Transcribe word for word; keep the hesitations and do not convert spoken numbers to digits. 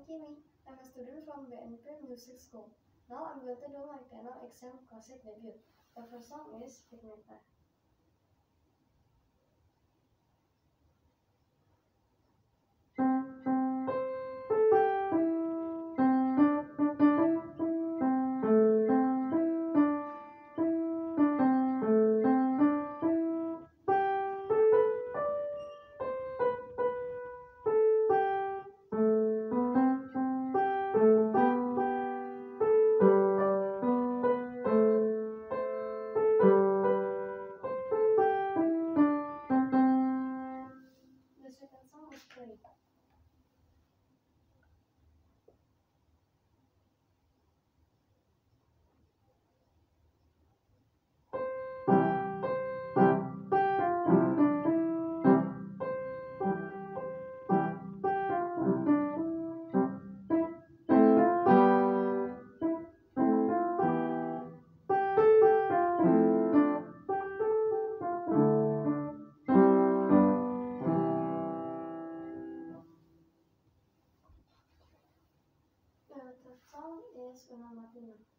Exam-Kimmy. I'm a student from B N P Music School. Now I'm going to do my piano exam Klasik debut. The first song is Signature. The second song is Play. The third song is Una Matina.